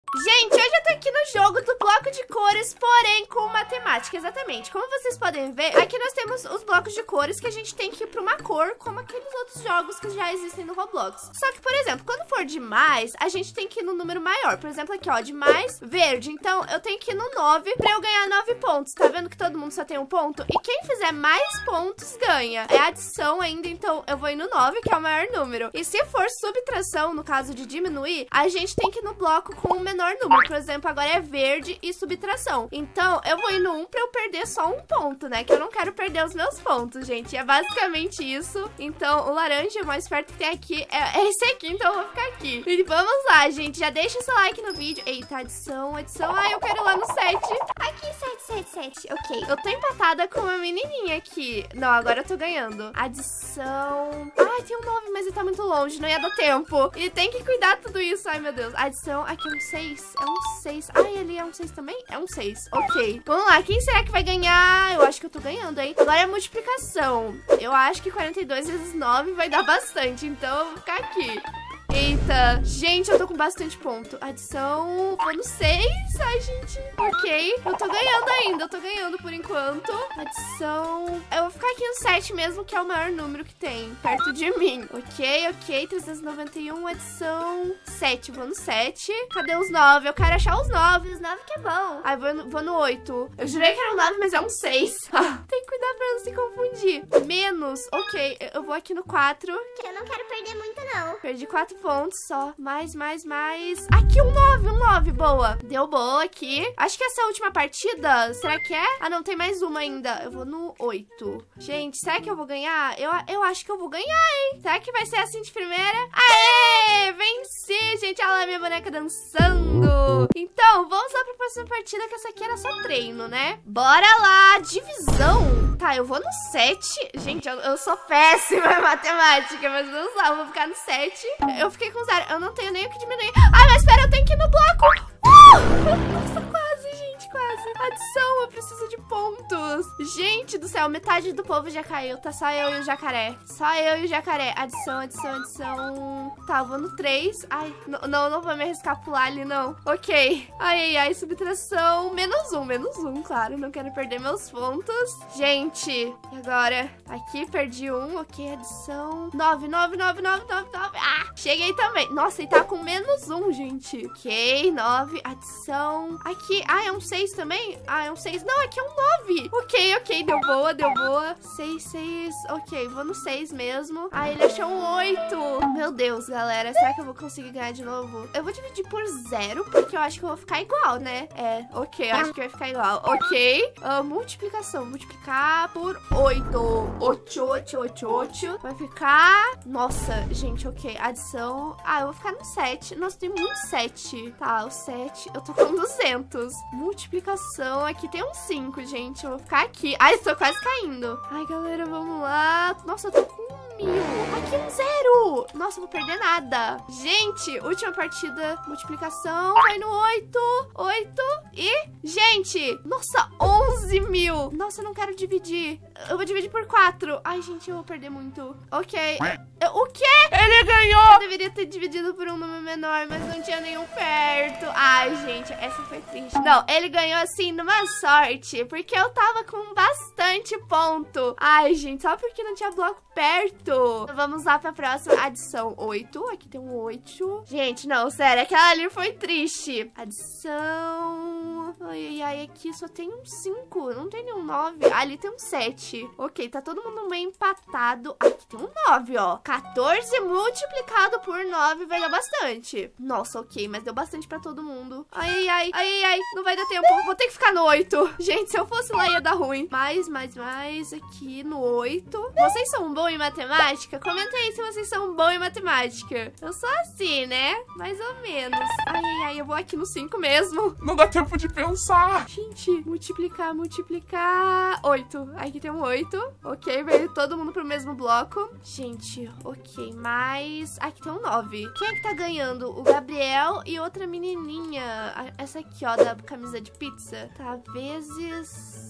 Gente, hoje eu tô aqui no jogo do bloco de cores, porém com matemática, exatamente. Como vocês podem ver, aqui nós temos os blocos de cores que a gente tem que ir pra uma cor, como aqueles outros jogos que já existem no Roblox. Só que, por exemplo, quando for de mais, a gente tem que ir no número maior. Por exemplo, aqui, ó, de mais, verde. Então, eu tenho que ir no 9 pra eu ganhar 9 pontos. Tá vendo que todo mundo só tem um ponto? E quem fizer mais pontos, ganha. É adição ainda, então eu vou ir no 9, que é o maior número. E se for subtração, no caso de diminuir, a gente tem que ir no bloco com o menor número. Por exemplo, agora é verde e subtração. Então, eu vou ir no 1 pra eu perder só um ponto, né? Que eu não quero perder os meus pontos, gente. É basicamente isso. Então, o laranja, o mais perto que tem aqui, é esse aqui. Então, eu vou ficar aqui. E vamos lá, gente. Já deixa o seu like no vídeo. Eita, adição. Ai, eu quero ir lá no 7. Aqui, 7. Ok. Eu tô empatada com uma menininha aqui. Não, agora eu tô ganhando. Adição. Ai, tem um 9, mas ele tá muito longe. Não ia dar tempo. E tem que cuidar de tudo isso. Ai, meu Deus. Adição. Aqui é um 6. É um 6. Ai, ali é um 6 também? É um 6. Ok. Vamos lá. Quem será que vai ganhar? Eu acho que eu tô ganhando, hein? Agora é a multiplicação. Eu acho que 42 vezes 9 vai dar bastante. Então, eu vou ficar aqui. Eita. Gente, eu tô com bastante ponto. Adição. Vou no 6. Ai, gente. Ok. Eu tô ganhando ainda. Eu tô ganhando por enquanto. Adição. Eu vou ficar aqui no 7 mesmo, que é o maior número que tem perto de mim. Ok. 391. Adição. 7. Vou no 7. Cadê os 9? Eu quero achar os 9. Os 9 que é bom. Ai, vou no 8. Eu jurei que era um 9, mas é um 6. Tem que cuidar pra não se confundir. Menos. Ok. Eu vou aqui no 4. Eu não quero perder muito, não. Perdi 4 pontos só. Mais. Aqui, um 9. Boa. Deu boa aqui. Acho que essa é a última partida. Será que é? Ah, não. Tem mais uma ainda. Eu vou no 8. Gente, será que eu vou ganhar? Eu acho que eu vou ganhar, hein? Será que vai ser assim de primeira? Aê! Venci, gente. Olha lá minha boneca dançando. Então, vamos lá pra próxima partida, que essa aqui era só treino, né? Bora lá. Divisão. Tá, eu vou no 7. Gente, eu sou péssima em matemática, mas vamos lá. Eu vou ficar no 7. Eu fiquei com 0. Eu não tenho nem o que diminuir. Ai, mas espera, eu tenho que ir no bloco. Nossa, quase, gente, quase. Adição, eu preciso de pontos. Gente do céu, metade do povo já caiu. Tá só eu e o jacaré. Só eu e o jacaré. Adição. Tá, eu vou no 3. Ai, não vou me arriscar pular ali, não. Ok. Ai, subtração. Menos um, claro. Não quero perder meus pontos. Gente, e agora? Aqui, perdi um. Ok, adição. 9. Ah, cheguei também. Nossa, ele tá com menos 1, gente. Ok, 9. Adição. Aqui, é um 6 também? Ah, é um 6. Não, aqui é um 9. Ok, deu boa. 6. Ok, vou no 6 mesmo. Ah, ele achou um 8. Meu Deus, galera. Será que eu vou conseguir ganhar de novo? Eu vou dividir por 0, porque eu acho que eu vou ficar igual, né? É, ok, eu acho que vai ficar igual. Ok. Multiplicação. Multiplicar por 8. 8. Vai ficar... Nossa, gente, ok. Adição. Ah, eu vou ficar no 7. Nossa, tem muito 7. Tá, o 7. Eu tô com 200. Multiplicação. Aqui tem um 5, gente. Eu vou ficar aqui. Ai, estou quase caindo. Ai, galera, vamos lá. Nossa, eu tô com 1000. Aqui um 0. Nossa, eu vou perder nada. Gente, última partida. Multiplicação. Foi no 8. E, gente, nossa, 11.000. Nossa, eu não quero dividir. Eu vou dividir por 4. Ai, gente, eu vou perder muito. Ok. O quê? Ele ganhou! Eu deveria ter dividido por um número menor, mas não tinha nenhum perto. Ai, gente, essa foi triste. Não, ele ganhou assim numa sorte, porque eu tava com bastante ponto. Ai, gente, só porque não tinha bloco perto. Vamos lá pra próxima. Adição 8. Aqui tem um 8. Gente, não, sério, aquela ali foi triste. Adição. Ai, aqui só tem um 5. Não tem nenhum 9. Ali tem um 7. Ok, tá todo mundo meio empatado. Aqui tem um 9, ó. 14 multiplicado por 9 vai dar bastante. Nossa, ok, mas deu bastante pra todo mundo. Ai. Não vai dar tempo. Vou ter que ficar no 8. Gente, se eu fosse lá ia dar ruim. Mais. Aqui no 8. Vocês são bons em matemática? Comenta aí se vocês são bons em matemática. Eu sou assim, né? Mais ou menos. Ai, eu vou aqui no 5 mesmo. Não dá tempo de pensar. Gente, multiplicar. 8. Aqui tem um 8. Ok, veio todo mundo pro mesmo bloco. Gente, ok, mas... Aqui tem um 9. Quem é que tá ganhando? O Gabriel e outra menininha. Essa aqui, ó, da camisa de pizza. Tá, vezes...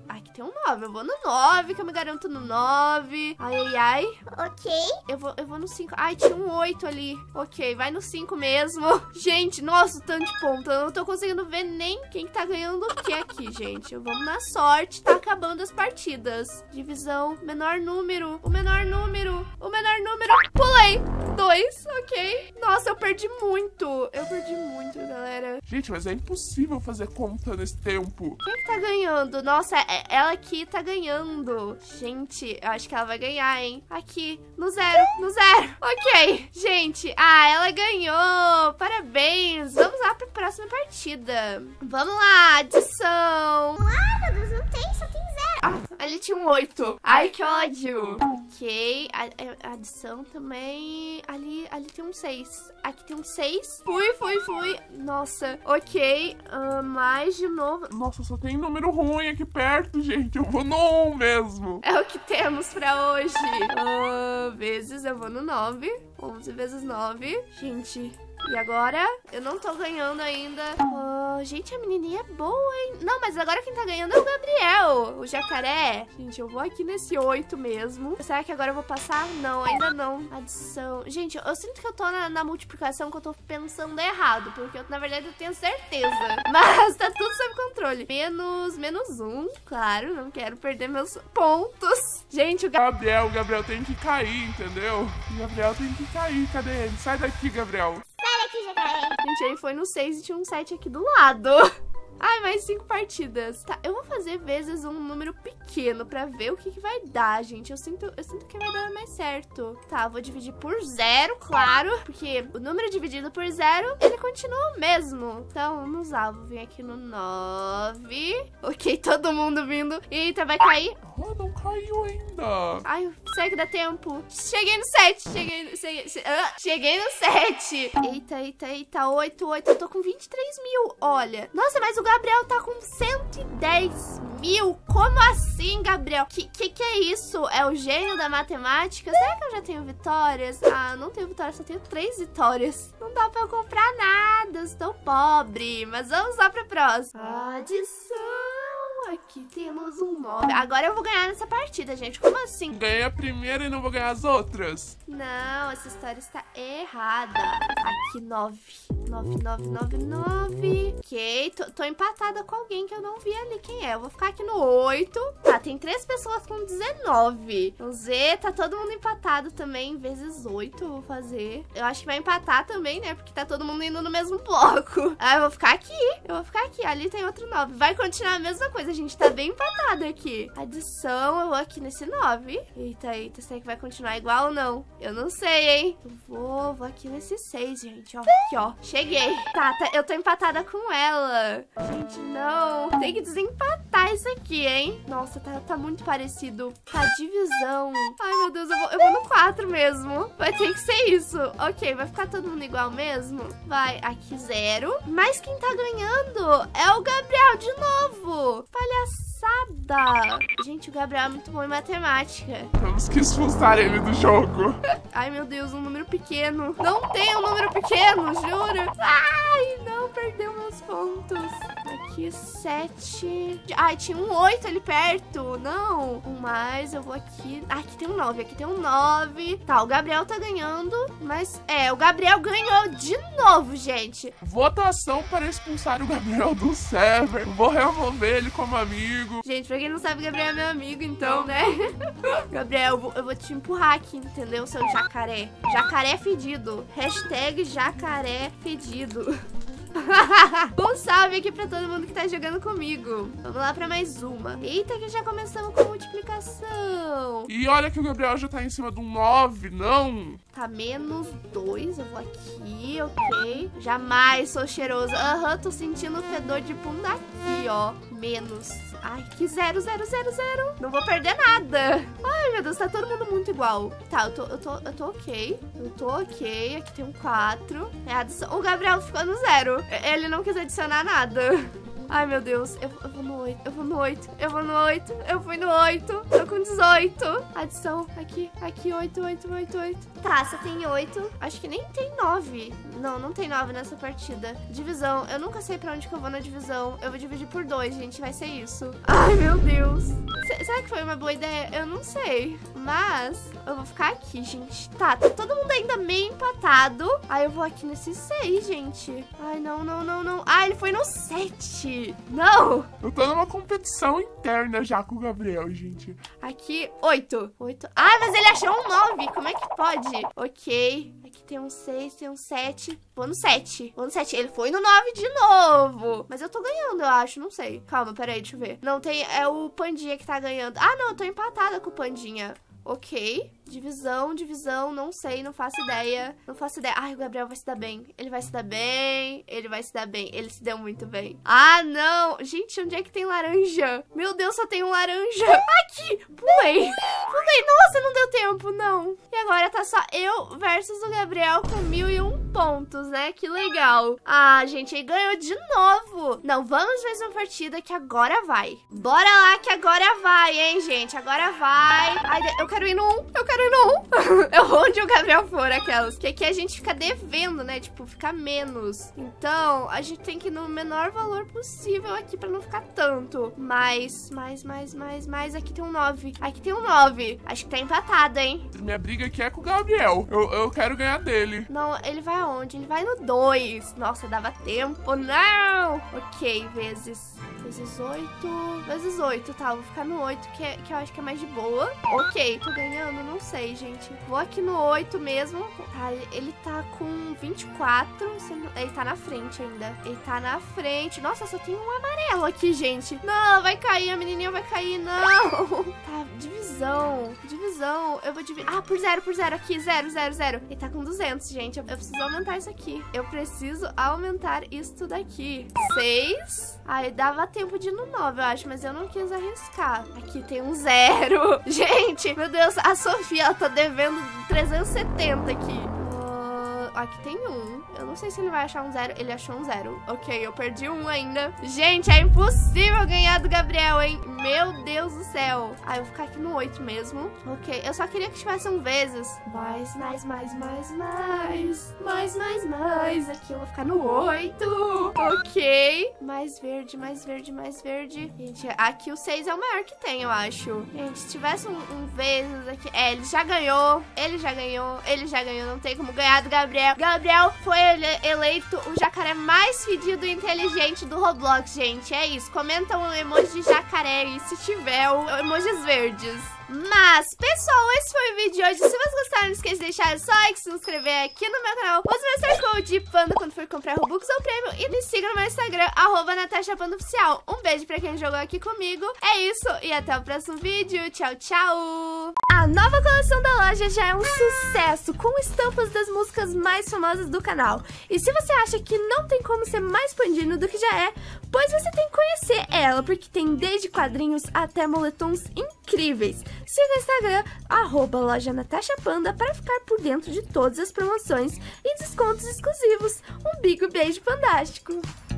Aqui tem um 9. Eu vou no 9, que eu me garanto no 9. Ai, ai, ai. Ok. Eu vou no 5. Ai, tinha um 8 ali. Ok, vai no 5 mesmo. Gente, nossa, o tanto de ponto. Eu não tô conseguindo ver nem quem que tá ganhando o que aqui, gente. Vamos na sorte. Tá acabando as partidas. Divisão, menor número. O menor número. O menor número. Pulei. 2, ok. Nossa, eu perdi muito. Eu perdi muito, galera. Gente, mas é impossível fazer conta nesse tempo. Quem que tá ganhando? Nossa, ela aqui tá ganhando. Gente, eu acho que ela vai ganhar, hein? Aqui, no 0, no 0. Ok, gente. Ah, ela ganhou. Parabéns. Vamos lá pra próxima partida. Vamos lá, adição. Ah, meu Deus, não tem, só tem 0. Ah, ali tinha um 8. Ai, que ódio. Ok, a adição também. Ali tem um 6. Aqui tem um 6. Fui. Nossa, ok. Mais de novo. Nossa, só tem número ruim aqui perto, gente. Eu vou no 1 mesmo. É o que temos pra hoje. Vezes, eu vou no 9. 11 vezes 9. Gente, e agora? Eu não tô ganhando ainda. Gente, a menininha é boa, hein? Não, mas agora quem tá ganhando é o Gabriel, o jacaré. Gente, eu vou aqui nesse 8 mesmo. Será que agora eu vou passar? Não, ainda não. Adição. Gente, eu sinto que eu tô na multiplicação, que eu tô pensando errado. Porque, na verdade, eu tenho certeza. Mas tá tudo sob controle. Menos 1, claro. Não quero perder meus pontos. Gente, o Gabriel tem que cair, entendeu? O Gabriel tem que cair. Cadê ele? Sai daqui, Gabriel. Sai daqui, jacaré. Gente, ele foi no 6 e tinha um 7 aqui do lado. Ai, mais 5 partidas. Tá, eu vou fazer vezes um número pequeno pra ver o que vai dar, gente. Eu sinto que vai dar mais certo. Tá, eu vou dividir por 0, claro. Porque o número dividido por 0, ele continua o mesmo. Então, vamos lá. Vou vir aqui no 9. Ok, todo mundo vindo. Eita, vai cair. Oh, não caiu ainda. Ai, será que dá tempo? Cheguei no 7. Cheguei no 7. Eita. 8. Eu tô com 23 mil. Olha. Nossa, mas o Gabriel tá com 110 mil. Como assim, Gabriel? Que é isso? É o gênio da matemática? Será que eu já tenho vitórias? Ah, não tenho vitórias, só tenho 3 vitórias. Não dá pra eu comprar nada, estou pobre. Mas vamos lá pra próxima. Adição. Aqui temos um 9. Agora eu vou ganhar nessa partida, gente. Como assim? Ganhei a primeira e não vou ganhar as outras. Não, essa história está errada. Aqui, 9. 9. Ok, tô empatada com alguém que eu não vi ali quem é. Eu vou ficar aqui no 8. Tá, tem 3 pessoas com 19. Vamos ver, tá todo mundo empatado também. Vezes 8 eu vou fazer. Eu acho que vai empatar também, né? Porque tá todo mundo indo no mesmo bloco. Ah, eu vou ficar aqui. Ali tem outro 9. Vai continuar a mesma coisa, a gente tá bem empatado aqui. Adição, eu vou aqui nesse 9. Eita, será que vai continuar igual ou não? Eu não sei, hein? Eu vou aqui nesse 6, gente, ó. Aqui, ó. Cheguei. Tá, eu tô empatada com ela. Gente, não. Tem que desempatar isso aqui, hein? Nossa, tá muito parecido. Tá, divisão. Ai, meu Deus, eu vou no 4 mesmo. Vai ter que ser isso. Ok, vai ficar todo mundo igual mesmo? Vai, aqui 0. Mas quem tá ganhando é o Gabriel de novo. Palhaçada. Gente, o Gabriel é muito bom em matemática. Temos que expulsar ele do jogo. Ai, meu Deus, um número pequeno. Não tem um número pequeno, juro. Ai, não, perdeu meus pontos. Aqui, 7. Ai, tinha um 8 ali perto. Não. Um mais, eu vou aqui. Ah, aqui tem um 9, aqui tem um 9. Tá, o Gabriel tá ganhando. Mas, o Gabriel ganhou de novo, gente. Votação para expulsar o Gabriel do server. Vou remover ele como amigo. Gente, pra quem não sabe, o Gabriel é meu amigo, então, né? Gabriel, eu vou te empurrar aqui, entendeu, seu jacaré? Jacaré fedido. Hashtag jacaré fedido. Um salve aqui pra todo mundo que tá jogando comigo. Vamos lá pra mais uma. Eita, que já começamos com multiplicação. E olha que o Gabriel já tá em cima de um 9, não? Tá, menos 2. Eu vou aqui, ok. Jamais sou cheiroso. Aham, tô sentindo o fedor de pum daqui, ó. Menos. Ai, que 0. Não vou perder nada. Ai, meu Deus, tá todo mundo muito igual. Tá, eu tô ok. Aqui tem um 4. É adição. O Gabriel ficou no 0. Ele não quis adicionar nada. Ai, meu Deus. Eu vou no 8. Eu vou no 8. Eu vou no 8. Eu fui no 8. Tô com 18. Adição. Aqui. 8. Tá, você tem 8. Acho que nem tem 9. Não tem 9 nessa partida. Divisão. Eu nunca sei pra onde que eu vou na divisão. Eu vou dividir por 2, gente. Vai ser isso. Ai, meu Deus. Será que foi uma boa ideia? Eu não sei. Mas eu vou ficar aqui, gente. Tá todo mundo ainda meio empatado. Aí eu vou aqui nesse 6, gente. Ai, não. Ah, ele foi no 7. Não. Eu tô numa competição interna já com o Gabriel, gente. Aqui, 8. Ah, mas ele achou um 9. Como é que pode? Ok. Aqui tem um 6, tem um 7. Vou no 7. Ele foi no 9 de novo. Mas eu tô ganhando, eu acho. Não sei. Calma, peraí, deixa eu ver. Não tem... É o Pandinha que tá ganhando. Ah, não. Eu tô empatada com o Pandinha. Ok. Divisão. Não sei, não faço ideia. Ai, o Gabriel vai se dar bem. Ele vai se dar bem. Ele se deu muito bem. Ah, não. Gente, onde é que tem laranja? Meu Deus, só tem um laranja. Aqui. Pulei. Nossa, não deu tempo, não. E agora tá só eu versus o Gabriel com 1001 pontos, né? Que legal. Ah, gente, ele ganhou de novo. Não, vamos mais uma partida que agora vai. Bora lá que agora vai, hein, gente? Agora vai. Ai, eu quero ir no 1. Onde o Gabriel for, aquelas. Que aqui a gente fica devendo, né? Tipo, fica menos. Então, a gente tem que ir no menor valor possível aqui pra não ficar tanto. Mais. Aqui tem um 9. Acho que tá empatado, hein? Minha briga aqui é com o Gabriel. Eu quero ganhar dele. Não, ele vai aonde? Ele vai no 2. Nossa, dava tempo. Não! Ok, vezes 8. Tá, eu vou ficar no 8, que eu acho que é mais de boa. Ok, tô ganhando? Não sei, gente. Vou aqui no 8 mesmo. Tá, ele tá com 24. Ele tá na frente ainda. Nossa, só tem um amarelo aqui, gente. Não, vai cair. A menininha vai cair. Não. Tá, divisão. Eu vou dividir. Ah, por 0. Aqui, 0. Ele tá com 200, gente. Eu preciso aumentar isso aqui. Isso daqui. 6. Aí dava tempo de ir no 9, eu acho, mas eu não quis arriscar. Aqui tem um 0. Gente, meu Deus, a Sofia, ela tá devendo 370 aqui. Aqui tem 1. Eu não sei se ele vai achar um 0. Ele achou um 0. Ok, eu perdi 1 ainda. Gente, é impossível ganhar do Gabriel, hein? Meu Deus do céu. Ah, eu vou ficar aqui no 8 mesmo. Ok, eu só queria que tivesse um vezes. Mais. Aqui eu vou ficar no 8. Ok. Mais verde. Gente, aqui o 6 é o maior que tem, eu acho. Gente, se tivesse um vezes aqui... ele já ganhou. Não tem como ganhar do Gabriel. Gabriel foi eleito o jacaré mais fedido e inteligente do Roblox, gente. É isso. Comenta um emoji de jacaré aí, se tiver, emojis verdes. Mas, pessoal, esse foi o vídeo de hoje. Se vocês gostaram, não esqueça de deixar o seu like, se inscrever aqui no meu canal. Use meu search code PANDA quando for comprar Robux ou prêmio. E me siga no meu Instagram, @NatashaPandaOficial. Um beijo pra quem jogou aqui comigo. É isso, e até o próximo vídeo. Tchau, tchau! A nova coleção da loja já é um sucesso, com estampas das músicas mais famosas do canal. E se você acha que não tem como ser mais pandino do que já é, pois você tem que conhecer ela, porque tem desde quadrinhos até moletons incríveis. Siga o Instagram, @LojaNatashaPanda, para ficar por dentro de todas as promoções e descontos exclusivos. Um big beijo fantástico!